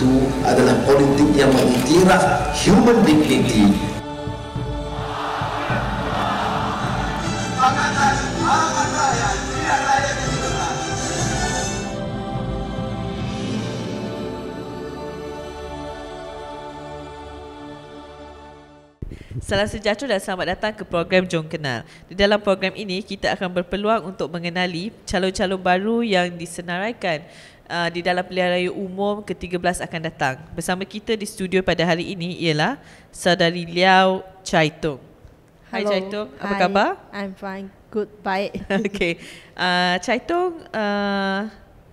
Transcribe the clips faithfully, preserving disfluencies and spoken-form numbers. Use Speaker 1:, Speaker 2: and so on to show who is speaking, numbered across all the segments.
Speaker 1: itu adalah politik yang mengiktiraf human dignity.
Speaker 2: Salam sejahtera dan selamat datang ke program Jom Kenal. Di dalam program ini, kita akan berpeluang untuk mengenali calon-calon baru yang disenaraikan uh, di dalam pilihan raya umum ke tiga belas akan datang. Bersama kita di studio pada hari ini ialah Saudari Liao Chai Tung. Hai Chai Tung, apa
Speaker 3: Hi.
Speaker 2: khabar?
Speaker 3: I'm fine, good, baik.
Speaker 2: Okey, uh, Chai Tung uh,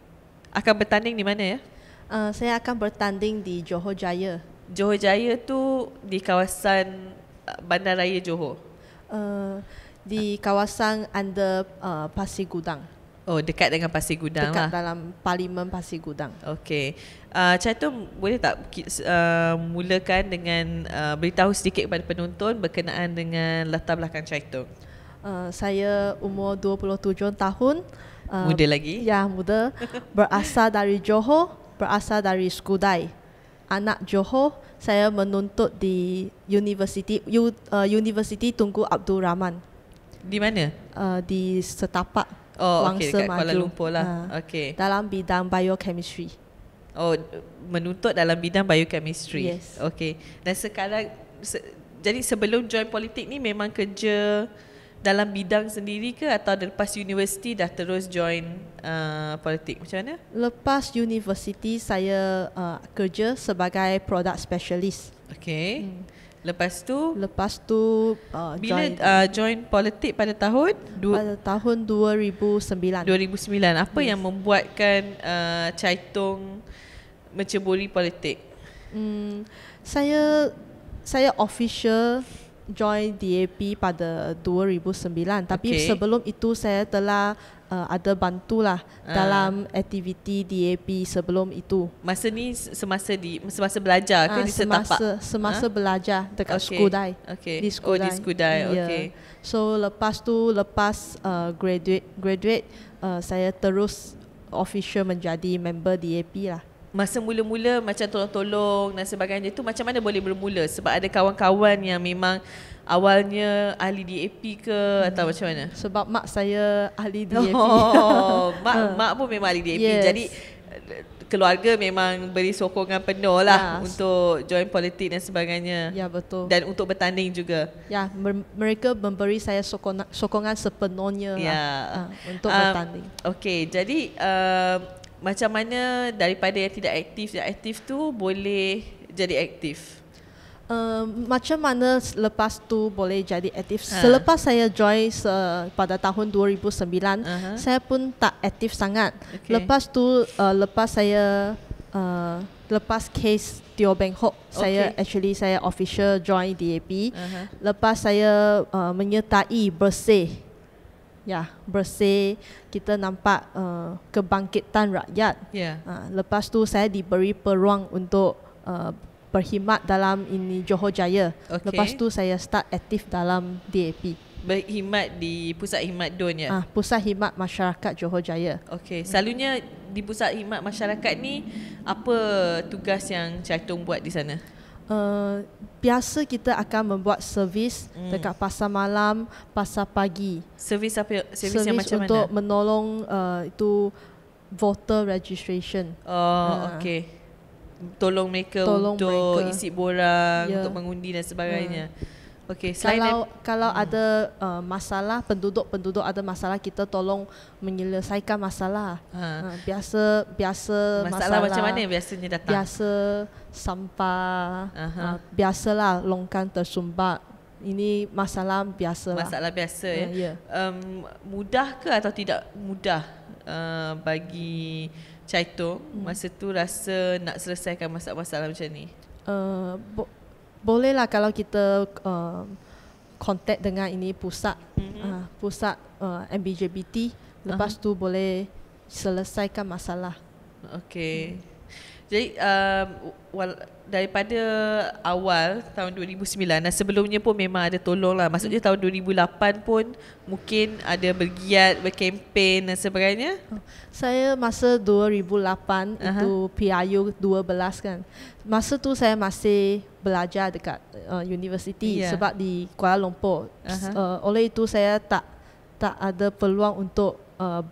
Speaker 2: akan bertanding di mana ya?
Speaker 3: Uh, saya akan bertanding di Johor Jaya.
Speaker 2: Johor Jaya tu di kawasan Bandaraya Johor.
Speaker 3: Uh, di kawasan under uh, Pasir Gudang.
Speaker 2: Oh, dekat dengan Pasir Gudang
Speaker 3: Dekat
Speaker 2: lah.
Speaker 3: dalam Parlimen Pasir Gudang.
Speaker 2: Okey. Uh, Chai Tung, boleh tak uh, mulakan dengan uh, beritahu sedikit kepada penonton berkenaan dengan latar belakang Chai Tung?
Speaker 3: Uh, saya umur dua puluh tujuh tahun. Uh,
Speaker 2: Muda lagi?
Speaker 3: Ya, muda. Berasal dari Johor, berasal dari Skudai. Anak Johor, saya menuntut di Universiti U, uh, Universiti Tunku Abdul Rahman.
Speaker 2: Di mana?
Speaker 3: Uh, di Setapak.
Speaker 2: Oh, okey, dekat
Speaker 3: Maju.
Speaker 2: Kuala Lumpur lah.
Speaker 3: Uh,
Speaker 2: Okey.
Speaker 3: Dalam bidang biochemistry.
Speaker 2: Oh, menuntut dalam bidang biochemistry.
Speaker 3: Yes.
Speaker 2: Okey. Dan sekarang se, jadi sebelum join politik ni memang kerja dalam bidang sendiri ke atau lepas universiti dah terus join uh, politik? Macam mana?
Speaker 3: Lepas universiti saya uh, kerja sebagai product specialist.
Speaker 2: Okey.
Speaker 3: Hmm.
Speaker 2: Lepas tu
Speaker 3: Lepas tu uh,
Speaker 2: bila
Speaker 3: join
Speaker 2: uh, join politik pada tahun du-
Speaker 3: pada tahun dua ribu sembilan.
Speaker 2: dua ribu sembilan. Apa
Speaker 3: Yes.
Speaker 2: yang membuatkan uh, Chai Tung menceburi politik?
Speaker 3: Hmm, saya saya official join D A P pada dua ribu sembilan, tapi
Speaker 2: Okey.
Speaker 3: sebelum itu saya telah uh, ada bantulah
Speaker 2: Ah.
Speaker 3: dalam aktiviti D A P sebelum itu.
Speaker 2: Masa ni semasa di semasa belajar ke
Speaker 3: Ah,
Speaker 2: di Setapak?
Speaker 3: semasa semasa
Speaker 2: Ah?
Speaker 3: belajar dekat
Speaker 2: Okey.
Speaker 3: Skudai.
Speaker 2: Okey.
Speaker 3: Di
Speaker 2: Oh,
Speaker 3: Skudai.
Speaker 2: di Skudai.
Speaker 3: Ya.
Speaker 2: Okey.
Speaker 3: So lepas tu lepas uh, graduate graduate uh, saya terus official menjadi member D A P lah.
Speaker 2: Masa mula-mula macam tolong-tolong dan sebagainya tu macam mana boleh bermula? Sebab ada kawan-kawan yang memang awalnya ahli D A P ke hmm. atau macam mana?
Speaker 3: Sebab mak saya ahli D A P.
Speaker 2: Oh, mak
Speaker 3: Ah.
Speaker 2: mak pun memang ahli D A P.
Speaker 3: Yes.
Speaker 2: Jadi keluarga memang beri sokongan penuh lah
Speaker 3: Ya.
Speaker 2: untuk join politik dan sebagainya.
Speaker 3: Ya, betul.
Speaker 2: Dan untuk bertanding juga.
Speaker 3: Ya, mer- mereka memberi saya sokongan, sokongan sepenuhnya
Speaker 2: Ya.
Speaker 3: lah, uh, untuk
Speaker 2: Um,
Speaker 3: bertanding.
Speaker 2: Okey, jadi uh, macam mana daripada yang tidak aktif tidak aktif tu boleh jadi aktif?
Speaker 3: Uh, macam mana lepas tu boleh jadi aktif?
Speaker 2: Ha.
Speaker 3: Selepas saya join uh, pada tahun dua ribu sembilan,
Speaker 2: Aha.
Speaker 3: saya pun tak aktif sangat.
Speaker 2: Okey.
Speaker 3: Lepas tu, uh, lepas saya uh, lepas case Teo Beng Hock, saya
Speaker 2: Okey.
Speaker 3: actually saya official join D A P.
Speaker 2: Aha.
Speaker 3: Lepas saya uh, menyertai bersih, ya bersih, kita nampak uh, kebangkitan rakyat.
Speaker 2: Ya.
Speaker 3: Uh, lepas tu saya diberi peluang untuk uh, berkhidmat dalam ini Johor Jaya.
Speaker 2: Okey.
Speaker 3: Lepas tu saya start aktif dalam D A P.
Speaker 2: Berkhidmat di Pusat Khidmat D U N ya.
Speaker 3: Ah, Pusat Khidmat Masyarakat Johor Jaya.
Speaker 2: Okey, selalunya di Pusat Khidmat Masyarakat ni apa tugas yang Chai Tung buat di sana?
Speaker 3: Uh, biasa kita akan membuat servis
Speaker 2: Hmm.
Speaker 3: dekat pasar malam, pasar pagi.
Speaker 2: Servis apa? Servis yang macam
Speaker 3: untuk
Speaker 2: mana?
Speaker 3: menolong uh, itu voter registration.
Speaker 2: Oh,
Speaker 3: Ah.
Speaker 2: okey. Tolong mereka
Speaker 3: Tolong
Speaker 2: untuk
Speaker 3: mereka.
Speaker 2: isi borang,
Speaker 3: Ya.
Speaker 2: untuk mengundi dan sebagainya. Okey, selain
Speaker 3: Kalau
Speaker 2: dari-
Speaker 3: kalau ada uh, masalah, penduduk-penduduk ada masalah, kita tolong menyelesaikan masalah.
Speaker 2: Ha.
Speaker 3: Ha, biasa biasa
Speaker 2: masalah,
Speaker 3: masalah
Speaker 2: macam mana yang biasanya datang?
Speaker 3: Biasa sampah,
Speaker 2: Aha.
Speaker 3: uh, biasalah longkang tersumbat. Ini masalah biasalah.
Speaker 2: Masalah biasa
Speaker 3: Ah,
Speaker 2: ya.
Speaker 3: ya.
Speaker 2: Um, mudah ke atau tidak mudah uh, bagi Chai Tung
Speaker 3: Hmm.
Speaker 2: masa tu rasa nak selesaikan masalah-masalah macam ni?
Speaker 3: Uh, bo- bolehlah kalau kita uh, contact dengan ini pusat
Speaker 2: Mhm.
Speaker 3: uh, pusat uh, M B J B T, lepas tu boleh selesaikan masalah.
Speaker 2: Okey. Jadi um, wal, daripada awal tahun dua ribu sembilan dan sebelumnya pun memang ada tolong lah. Maksudnya tahun dua ribu lapan pun mungkin ada bergiat, berkempen dan sebagainya.
Speaker 3: Saya masa dua ribu lapan uh-huh. itu P R U dua belas kan. Masa tu saya masih belajar dekat uh, universiti yeah. sebab di Kuala Lumpur. Uh-huh. Uh, oleh itu saya tak tak ada peluang untuk uh,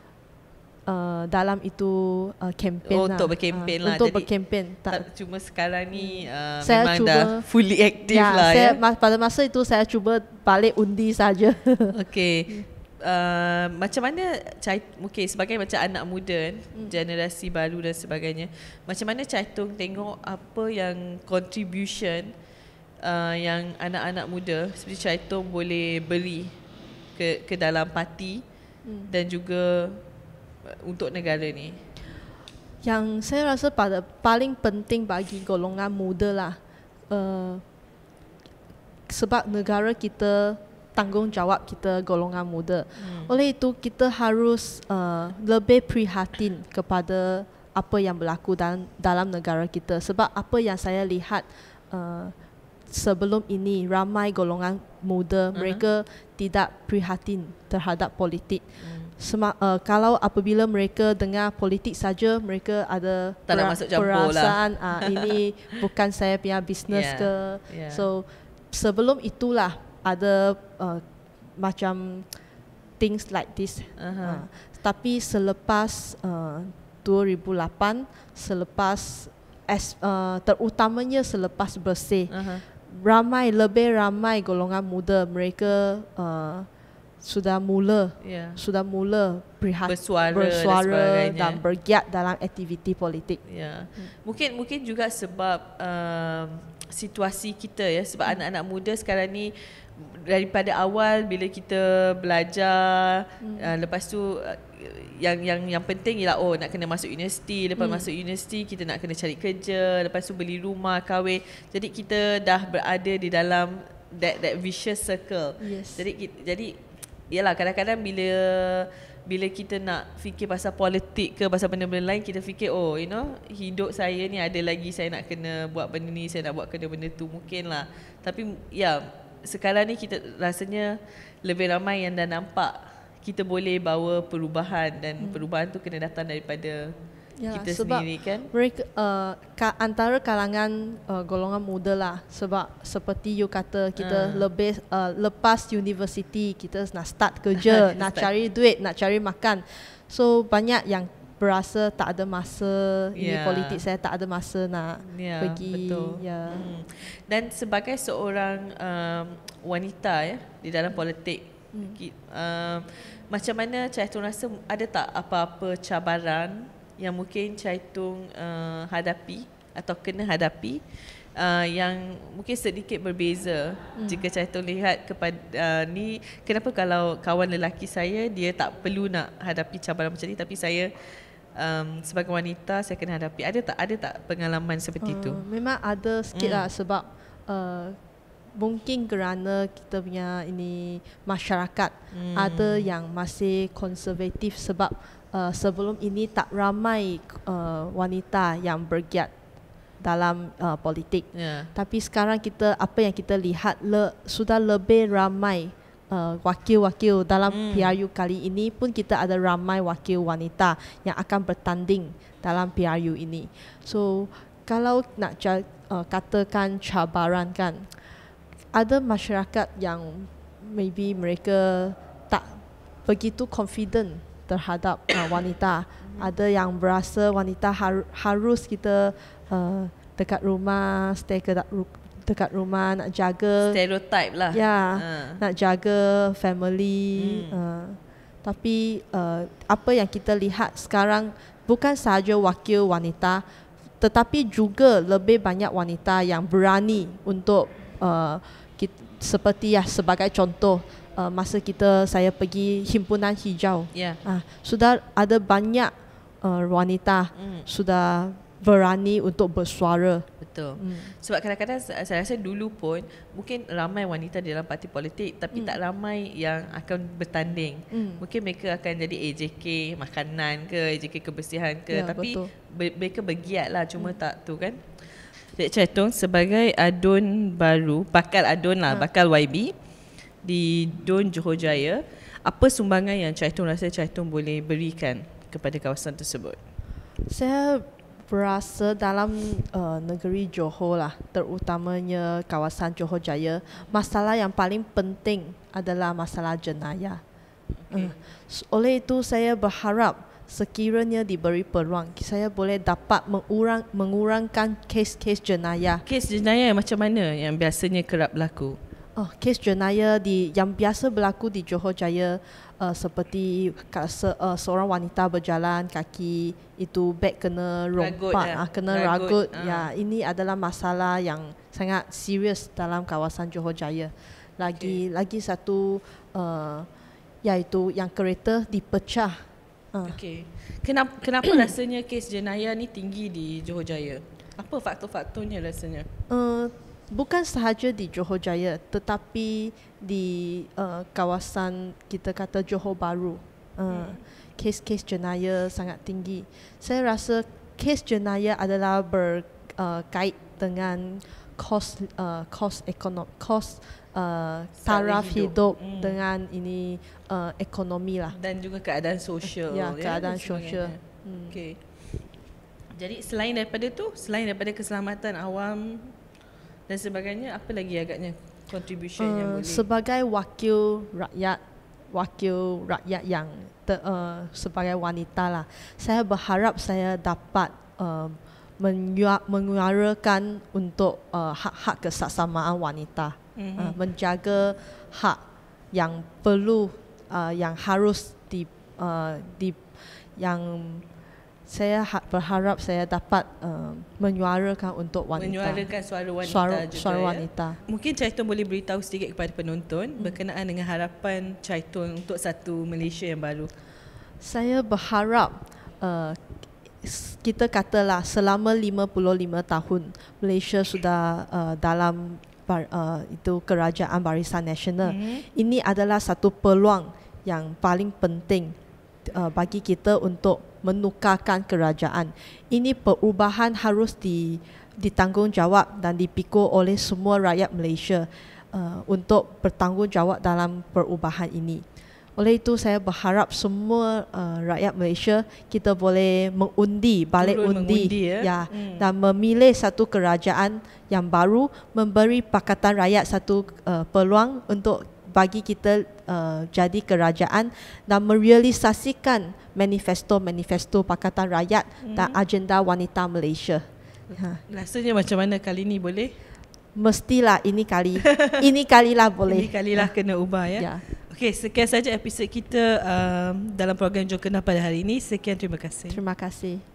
Speaker 3: Uh, dalam itu uh, kempen
Speaker 2: oh,
Speaker 3: lah.
Speaker 2: untuk berkempen uh, lah.
Speaker 3: Untuk
Speaker 2: Jadi,
Speaker 3: berkempen.
Speaker 2: Tak, cuma sekarang ni uh,
Speaker 3: saya
Speaker 2: memang
Speaker 3: cuba,
Speaker 2: dah fully aktif
Speaker 3: ya,
Speaker 2: lah
Speaker 3: saya,
Speaker 2: ya.
Speaker 3: Pada masa itu saya cuba balik undi saja.
Speaker 2: Okey. Uh, macam mana Cai, okay, sebagai macam anak muda hmm. generasi baru dan sebagainya, macam mana Cai Tung tengok apa yang contribution uh, yang anak-anak muda seperti Cai Tung boleh beri ke ke dalam parti hmm. dan juga untuk negara ni?
Speaker 3: Yang saya rasa pada paling penting bagi golongan muda lah, uh, sebab negara kita, tanggungjawab kita golongan muda. Hmm. Oleh itu kita harus uh, lebih prihatin kepada apa yang berlaku dalam, dalam negara kita. Sebab apa yang saya lihat uh, sebelum ini, ramai golongan muda uh-huh. mereka tidak prihatin terhadap politik. Hmm. Sema, uh, kalau apabila mereka dengar politik saja, mereka ada
Speaker 2: tak nak masuk campur
Speaker 3: perasaan
Speaker 2: lah.
Speaker 3: uh, ini bukan saya punya bisnes yeah. ke. Yeah. So sebelum itulah ada uh, macam things like this. Uh-huh. Uh, tapi selepas uh, dua ribu lapan, selepas as, uh, terutamanya selepas bersih, uh-huh. ramai lebih ramai golongan muda mereka uh, sudah mula yeah. sudah mula prihat,
Speaker 2: bersuara,
Speaker 3: bersuara dan,
Speaker 2: dan
Speaker 3: bergiat dalam aktiviti politik.
Speaker 2: Yeah. Hmm. Mungkin mungkin juga sebab um, situasi kita ya, sebab hmm. anak-anak muda sekarang ni daripada awal bila kita belajar hmm. uh, lepas tu uh, yang yang yang penting ialah oh nak kena masuk universiti, lepas hmm. masuk universiti kita nak kena cari kerja, lepas tu beli rumah, kahwin. Jadi kita dah berada di dalam that that vicious circle.
Speaker 3: Yes.
Speaker 2: Jadi jadi yalah, kadang-kadang bila bila kita nak fikir pasal politik ke pasal benda-benda lain, kita fikir oh you know hidup saya ni ada lagi saya nak kena buat benda ni, saya nak buat kena benda tu, mungkin lah. Tapi ya sekarang ni kita rasanya lebih ramai yang dah nampak kita boleh bawa perubahan, dan hmm. perubahan tu kena datang daripada ya, kita sendiri kan.
Speaker 3: Mereka uh, ka, antara kalangan uh, golongan muda lah, sebab seperti you kata kita uh. lebih uh, lepas universiti kita nak start kerja, nak start. cari duit, nak cari makan. So banyak yang berasa tak ada masa, yeah. ini politik saya tak ada masa nak yeah, pergi. Betul. Yeah. Hmm.
Speaker 2: Dan sebagai seorang um, wanita ya di dalam politik, hmm. um, macam mana Cai Tung rasa ada tak apa-apa cabaran yang mungkin Cai Tung uh, hadapi atau kena hadapi uh, yang mungkin sedikit berbeza hmm. jika Cai Tung lihat kepada uh, ni, kenapa kalau kawan lelaki saya dia tak perlu nak hadapi cabaran macam ni, tapi saya um, sebagai wanita saya kena hadapi. Ada tak ada tak pengalaman seperti itu?
Speaker 3: Uh, memang ada sikit hmm. lah, sebab uh, mungkin kerana kita punya ini masyarakat hmm. ada yang masih konservatif, sebab Uh, sebelum ini tak ramai uh, wanita yang bergiat dalam uh, politik. Yeah. Tapi sekarang kita apa yang kita lihat le, sudah lebih ramai uh, wakil-wakil dalam mm. P R U kali ini pun kita ada ramai wakil wanita yang akan bertanding dalam P R U ini. So kalau nak uh, katakan cabaran kan, ada masyarakat yang maybe mereka tak begitu confident terhadap uh, wanita. Ada yang berasa wanita har- harus kita uh, dekat rumah, stay ke dekat rumah, nak jaga
Speaker 2: stereotype lah.
Speaker 3: Ya,
Speaker 2: uh.
Speaker 3: nak jaga family. Hmm. Uh, tapi uh, apa yang kita lihat sekarang bukan sahaja wakil wanita, tetapi juga lebih banyak wanita yang berani untuk uh, kita, seperti ya sebagai contoh. Uh, masa kita saya pergi himpunan hijau, yeah. uh, sudah ada banyak uh, wanita mm. sudah berani untuk bersuara.
Speaker 2: Betul.
Speaker 3: Hmm.
Speaker 2: Sebab kadang-kadang sa- saya rasa dulu pun mungkin ramai wanita di dalam parti politik tapi
Speaker 3: Hmm.
Speaker 2: tak ramai yang akan bertanding.
Speaker 3: Hmm.
Speaker 2: Mungkin mereka akan jadi A J K makanan ke, A J K kebersihan ke,
Speaker 3: Ya,
Speaker 2: tapi
Speaker 3: betul.
Speaker 2: be- mereka bergiat lah, cuma hmm. tak tu kan. Cik Chaitung sebagai adun baru, bakal adun lah,
Speaker 3: Ha.
Speaker 2: bakal Y B di D U N Johor Jaya, apa sumbangan yang Chaitung rasa Chaitung boleh berikan kepada kawasan tersebut?
Speaker 3: Saya berasa dalam uh, negeri Johor lah, terutamanya kawasan Johor Jaya, masalah yang paling penting adalah masalah jenayah.
Speaker 2: Okay.
Speaker 3: Uh, oleh itu saya berharap sekiranya diberi peluang, saya boleh dapat mengurang, mengurangkan kes-kes jenayah.
Speaker 2: Kes jenayah macam mana yang biasanya kerap berlaku?
Speaker 3: Oh, kes jenayah di yang biasa berlaku di Johor Jaya uh, seperti ka, se, uh, seorang wanita berjalan kaki itu beg kena
Speaker 2: Ragut,
Speaker 3: rompak,
Speaker 2: ya.
Speaker 3: ah, kena
Speaker 2: Ragut,
Speaker 3: ragut.
Speaker 2: ah.
Speaker 3: Ya, ini adalah masalah yang sangat serius dalam kawasan Johor Jaya. Lagi okay. lagi satu uh, iaitu yang kereta dipecah. Uh.
Speaker 2: Okey. Kenapa kenapa rasanya kes jenayah ni tinggi di Johor Jaya? Apa faktor-faktornya rasanya?
Speaker 3: Uh, Bukan sahaja di Johor Jaya tetapi di uh, kawasan kita kata Johor Bahru. Uh, hmm. Kes-kes jenayah sangat tinggi. Saya rasa kes jenayah adalah berkait uh, dengan kos uh, kos ekonomi, kos uh, taraf hidup, hidup
Speaker 2: hmm.
Speaker 3: dengan ini uh, ekonomi lah.
Speaker 2: Dan juga keadaan sosial.
Speaker 3: Ya,
Speaker 2: ya,
Speaker 3: keadaan
Speaker 2: dan
Speaker 3: sosial.
Speaker 2: sebagainya.
Speaker 3: Hmm.
Speaker 2: Okey. Jadi selain daripada tu, selain daripada keselamatan awam dan sebagainya, apa lagi agaknya contribution uh, yang boleh?
Speaker 3: Sebagai wakil rakyat, wakil rakyat yang ter, uh, sebagai wanita lah, saya berharap saya dapat uh, menyuarakan untuk uh, hak-hak kesaksamaan wanita, mm-hmm. uh, menjaga hak yang perlu, uh, yang harus di, uh, di yang saya ha- berharap saya dapat uh, menyuarakan untuk wanita.
Speaker 2: Menyuarakan suara wanita
Speaker 3: suara,
Speaker 2: juga
Speaker 3: suara
Speaker 2: ya.
Speaker 3: wanita.
Speaker 2: Mungkin Chaitung boleh beritahu sedikit kepada penonton hmm. berkenaan dengan harapan Chaitung untuk satu Malaysia yang baru.
Speaker 3: Saya berharap uh, kita katalah selama lima puluh lima tahun Malaysia sudah uh, dalam bar, uh, itu kerajaan Barisan Nasional. Hmm. Ini adalah satu peluang yang paling penting uh, bagi kita untuk menukarkan kerajaan. Ini perubahan harus di, ditanggungjawab dan dipikul oleh semua rakyat Malaysia uh, untuk bertanggungjawab dalam perubahan ini. Oleh itu saya berharap semua uh, rakyat Malaysia kita boleh mengundi, balik
Speaker 2: Turun
Speaker 3: undi
Speaker 2: mengundi, ya?
Speaker 3: ya,
Speaker 2: Hmm.
Speaker 3: dan memilih satu kerajaan yang baru, memberi Pakatan Rakyat satu uh, peluang untuk bagi kita uh, jadi kerajaan dan merealisasikan manifesto-manifesto Pakatan Rakyat hmm. dan agenda wanita Malaysia. Ha.
Speaker 2: Rasanya macam mana kali ni boleh?
Speaker 3: Mestilah ini kali. ini kalilah boleh.
Speaker 2: Ini kalilah kena ubah ya.
Speaker 3: Ya.
Speaker 2: Okey, sekian saja episod kita um, dalam program Jom Kenal pada hari ini. Sekian, terima kasih.
Speaker 3: Terima kasih.